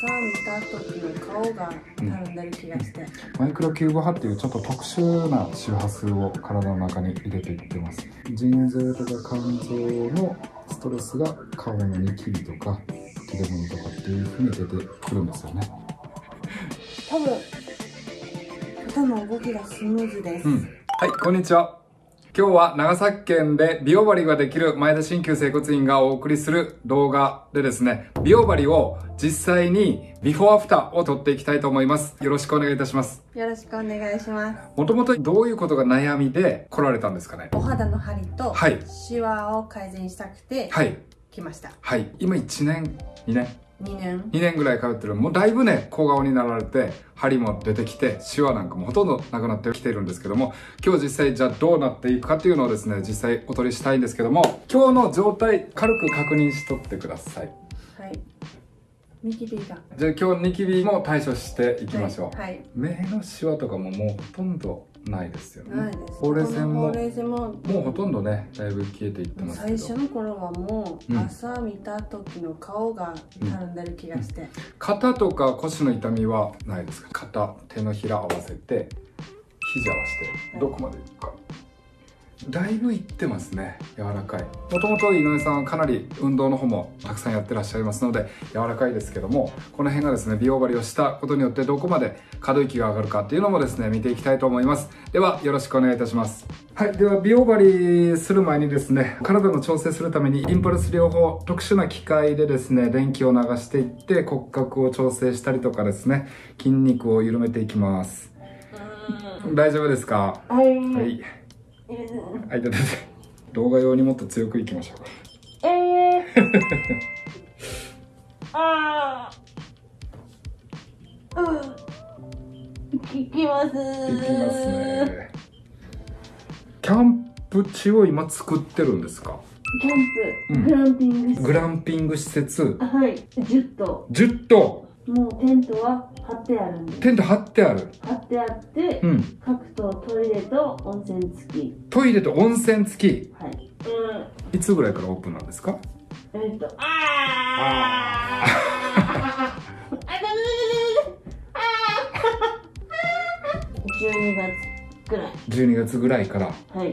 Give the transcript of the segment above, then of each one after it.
朝見た時の顔がたるんでる気がして、 マイクロキューブ波っていうちょっと特殊な周波数を体の中に入れていってます。腎臓とか肝臓のストレスが顔のニキビとか吹き出物とかっていう風に出てくるんですよね。 多分肩の動きがスムーズです。 はい、こんにちは。今日は長崎県で美容針ができる前田鍼灸整骨院がお送りする動画でですね、美容針を実際にビフォーアフターを撮っていきたいと思います。よろしくお願いいたします。 よろしくお願いします。 もともとどういうことが悩みで来られたんですかね？ お肌の張りとはいシワを改善したくてはい来ました。 はい、今1年2年 2 年ぐらい通ってる。もうだいぶね、小顔になられて、張りも出てきて、シワなんかもほとんどなくなってきているんですけども、今日実際じゃあどうなっていくかっていうのをですね、実際お撮りしたいんですけども、今日の状態、軽く確認しとってください。 はい。ニキビが。 じゃあ今日ニキビも対処していきましょう。 はい。 目のシワとかももうほとんどないですよね。 ないです。 ほうれい線も、 ほうれい線ももうほとんどね、だいぶ消えていってますけど。 最初の頃はもう朝見た時の顔がたるんでる気がして。 肩とか腰の痛みはないですか？肩、手のひら合わせて、肘合わせて、どこまでいくか。だいぶいってますね。柔らかい。もともと井上さんはかなり運動の方もたくさんやってらっしゃいますので柔らかいですけども、この辺がですね、美容針をしたことによってどこまで可動域が上がるかっていうのもですね、見ていきたいと思います。ではよろしくお願いいたします。はい、では美容針する前にですね、体の調整するためにインパルス療法、特殊な機械でですね、電気を流していって骨格を調整したりとかですね、筋肉を緩めていきます。大丈夫ですか？はい、はい、で動画用にもっと強くいきましょうか。 聞きます。 いきますね。キャンプ地を今作ってるんですか？ キャンプ、グランピング施設。 グランピング施設。 はい、10棟。 10棟。 もうテントは張ってあるんです。 テント張ってある。 張ってあって、各棟トイレと温泉付き。 トイレと温泉付き。 はい。 いつぐらいからオープンなんですか？12 月ぐらい。 12月ぐらいから。 はい。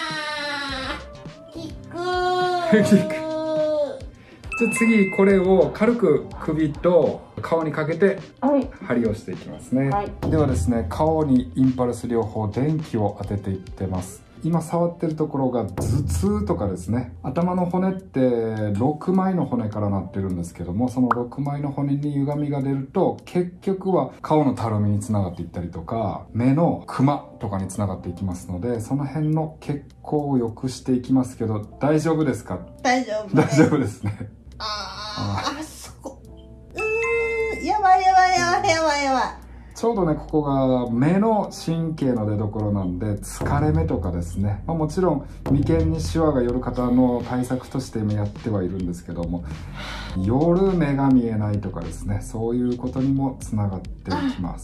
じゃあ次これを軽く首と顔にかけて針をしていきますね。ではですね、顔にインパルス療法電気を当てていってます。今触ってるところが頭痛とかですね、頭の骨って6枚の骨からなってるんですけども、その6枚の骨に歪みが出ると結局は顔のたるみにつながっていったりとか、目のクマとかにつながっていきますので、その辺の血行を良くしていきますけど、大丈夫ですか？ 大丈夫。 大丈夫ですね。 そこ。やばいやばいやばいやばいやばい。 ちょうどね、ここが目の神経の出所なんで、疲れ目とかですね、もちろん眉間にシワが寄る方の対策としてやってはいるんですけども、夜目が見えないとかですね、そういうことにもつながっていきます。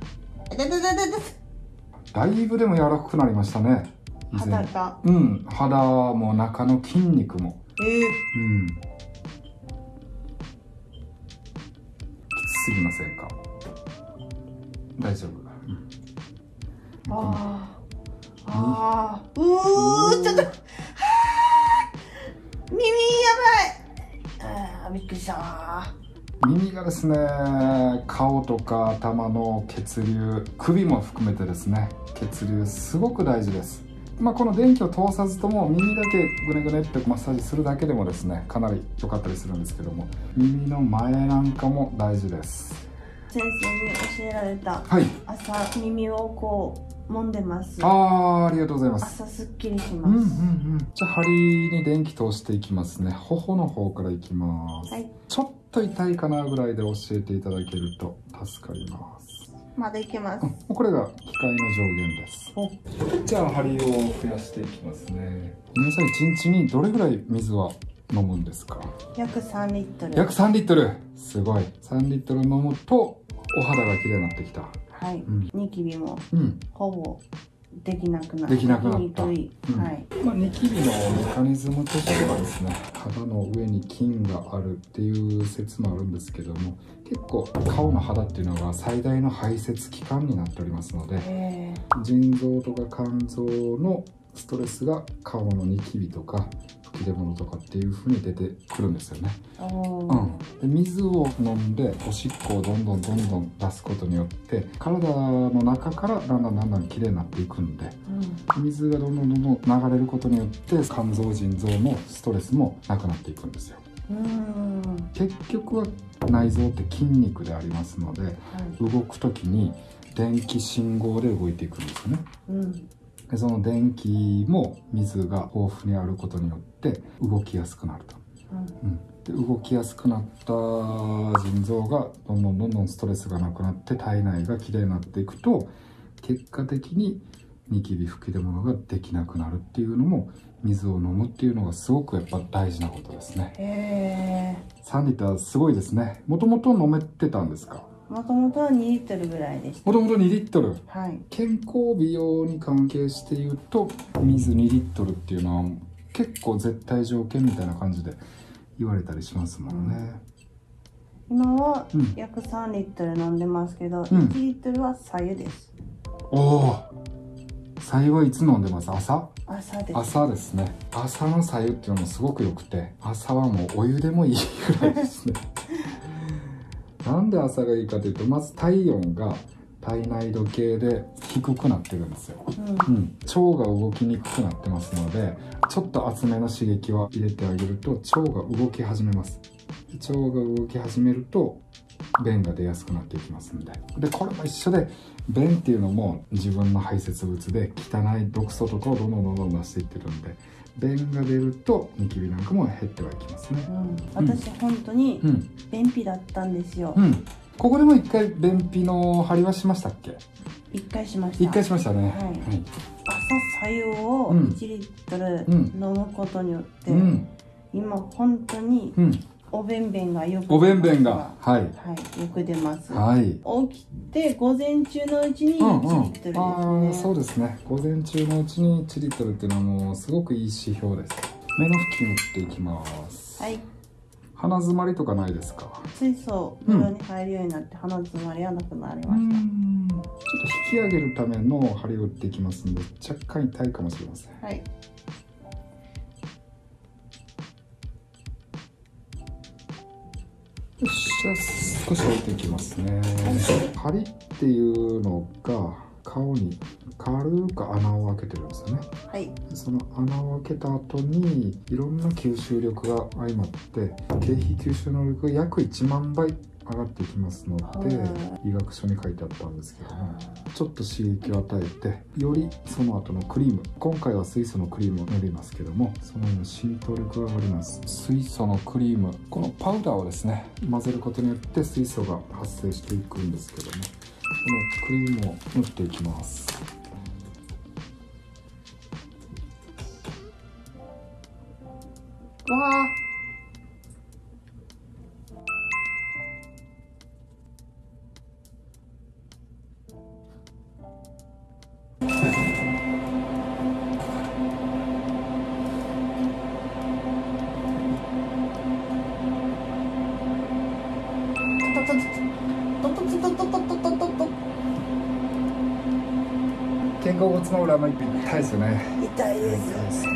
だいぶでも柔らかくなりましたね。 肌が。 肌も中の筋肉も。きつすぎませんか？大丈夫。 ちょっと。耳やばい。びっくりした。 耳がですね、顔とか頭の血流、首も含めてですね、血流すごく大事です。この電気を通さずとも耳だけグネグネってマッサージするだけでもですね、かなり良かったりするんですけども、耳の前なんかも大事です。 先生に教えられた、朝耳をこう揉んでます。 ありがとうございます。 朝すっきりします。 じゃあ針に電気通していきますね。頬の方からいきます。ちょっと痛いかなぐらいで教えていただけると助かります。 まだいけます。 これが機械の上限です。じゃあ針を増やしていきますね。皆さん1日にどれぐらい水は飲むんですか？ 約3リットル。 約3リットル。すごい。3リットル飲むとお肌が綺麗になってきた。 ニキビもほぼできなくなった。 できなくなった。 はい。 ニキビのメカニズムとしてはですね、肌の上に菌があるっていう説もあるんですけども、結構顔の肌っていうのが最大の排泄器官になっておりますので、腎臓とか肝臓のストレスが顔のニキビとか吹き出物とかっていう風に出てくるんですよね。で水を飲んでおしっこをどんどん出すことによって体の中からだんだんきれいになっていくんで、水がどんどん流れることによって肝臓腎臓のストレスもなくなっていくんですよ。結局は内臓って筋肉でありますので、動く時に電気信号で動いていくんですよね。でその電気も水が豊富にあることによって動きやすくなると。で動きやすくなった腎臓がどんどんストレスがなくなって体内がきれいになっていくと、結果的にニキビ吹き出物ができなくなるっていうのも、水を飲むっていうのがすごくやっぱ大事なことですね。3リッターすごいですね。もともと飲めてたんですか？ もともとは2リットルぐらいでした。 もともと2リットル。健健康美容に関係して言うと、水2リットルっていうのは結構絶対条件みたいな感じで言われたりしますもんね。 今は約3リットル飲んでますけど、1リットルは白湯です。 白湯はいつ飲んでます？朝です。 朝ですね。朝の白湯っていうのもすごく良くて、朝はもうお湯でもいいぐらいですね。なんで朝がいいかというと、まず体温が体内時計で低くなってるんですよ。腸が動きにくくなってますので、ちょっと厚めの刺激を入れてあげると腸が動き始めます。腸が動き始めると便が出やすくなっていきますんで、これも一緒で、便っていうのも自分の排泄物で汚い毒素とかをどんどん出していってるんで、便が出るとニキビなんかも減ってはいきますね。 私本当に便秘だったんですよ。 ここでも一回便秘の張りはしましたっけ？1 回しました。 1回しましたね。 朝白湯を1リットル飲むことによって、今本当にお便便がよく出ます。よく出ます。起きて午前中のうちに1リットルですね。 そうですね。午前中のうちに1リットルっていうのはもうすごくいい指標です。目の付近打っていきます。鼻詰まりとかないですか？ 水素風呂に入るようになって鼻詰まりはなくなりました。 ちょっと引き上げるための針を打っていきますので、若干痛いかもしれません。よっしゃ、少し置いていきますね。針っていうのが顔に軽く穴を開けてるんですよね。その穴を開けた後にいろんな吸収力が相まって経皮吸収能力が約1万倍上がっていきますので、医学書に書いてあったんですけども、ちょっと刺激を与えて、よりその後のクリーム、今回は水素のクリームを塗りますけども、その浸透力が上がります。水素のクリーム、このパウダーをですね混ぜることによって水素が発生していくんですけども、このクリームを塗っていきます。肩甲骨の裏の一辺痛いですよね。 痛いです。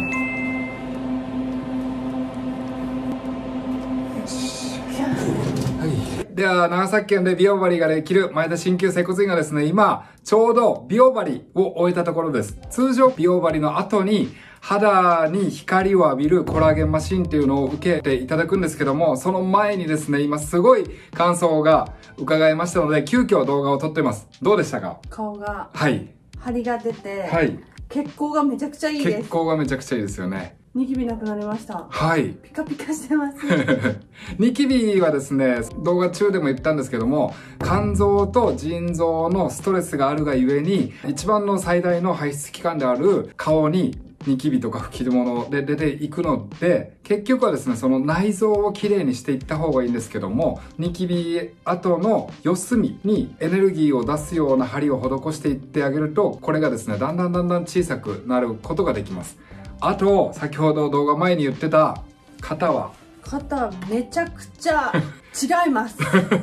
では、長崎県で美容針ができる前田鍼灸整骨院がですね、今、ちょうど美容針を終えたところです。通常、美容針の後に、肌に光を浴びるコラーゲンマシンっていうのを受けていただくんですけども、その前にですね、今すごい感想が伺いましたので、急遽動画を撮ってます。どうでしたか？ 顔が、張りが出て、血行がめちゃくちゃいいです。 血行がめちゃくちゃいいですよね。 ニキビなくなりました。ピカピカしてます。 ニキビはですね、動画中でも言ったんですけども、肝臓と腎臓のストレスがあるがゆえに、一番の最大の排出器官である顔にニキビとか吹き出物で出ていくので、結局はですね、その内臓をきれいにしていった方がいいんですけども、ニキビ跡の四隅にエネルギーを出すような針を施していってあげると、これがですね、だんだん小さくなることができます。あと、先ほど動画前に言ってた肩は、 肩めちゃくちゃ違います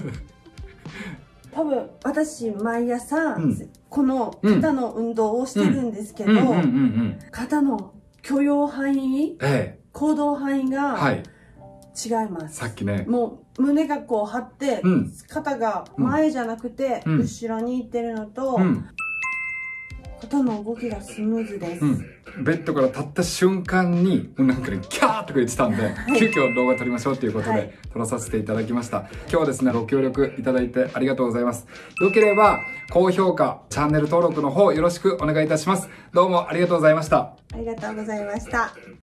多分私毎朝、この肩の運動をしてるんですけど、肩の許容範囲、行動範囲が違います。 さっきね、 もう胸がこう張って、肩が前じゃなくて後ろにいってるのと、肩の動きがスムーズです。 ベッドから立った瞬間に、なんかね、キャーとか言ってたんで、急遽動画撮りましょうということで、撮らさせていただきました。今日はですね、ご協力いただいてありがとうございます。よければ、高評価、チャンネル登録の方よろしくお願いいたします。どうもありがとうございました。 ありがとうございました。